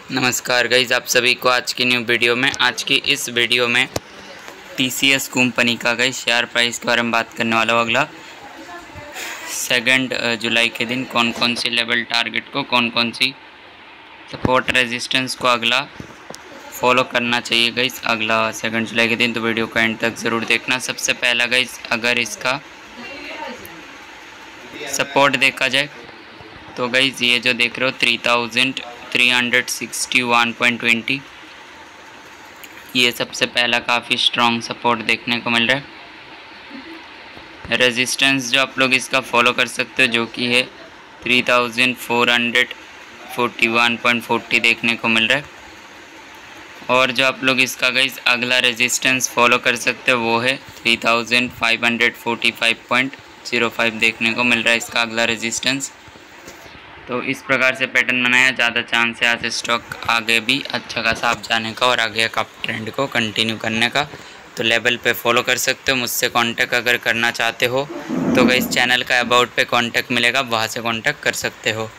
नमस्कार गाइज, आप सभी को आज की न्यू वीडियो में इस वीडियो में TCS कंपनी का गाइज शेयर प्राइस के बारे में बात करने वाला हूँ। अगला 2 जुलाई के दिन कौन कौन सी लेवल टारगेट को, कौन कौन सी सपोर्ट रेजिस्टेंस को अगला फॉलो करना चाहिए गाइज अगला 2 जुलाई के दिन। तो वीडियो को एंड तक ज़रूर देखना। सबसे पहला गाइज, अगर इसका सपोर्ट देखा जाए तो गाइज ये जो देख रहे हो 3361.20, ये सबसे पहला काफ़ी स्ट्रॉन्ग सपोर्ट देखने को मिल रहा है। रेजिस्टेंस जो आप लोग इसका फॉलो कर सकते हो जो कि है 3441.40 देखने को मिल रहा है। और जो आप लोग इसका गाइज अगला रेजिस्टेंस फॉलो कर सकते हो वो है 3545.05 देखने को मिल रहा है इसका अगला रेजिस्टेंस। तो इस प्रकार से पैटर्न बनाया, ज़्यादा चांस है आज स्टॉक आगे भी अच्छा खासा आप जाने का और आगे का ट्रेंड को कंटिन्यू करने का। तो लेवल पे फॉलो कर सकते हो। मुझसे कांटेक्ट अगर करना चाहते हो तो गाइस चैनल का अबाउट पे कांटेक्ट मिलेगा, वहाँ से कांटेक्ट कर सकते हो।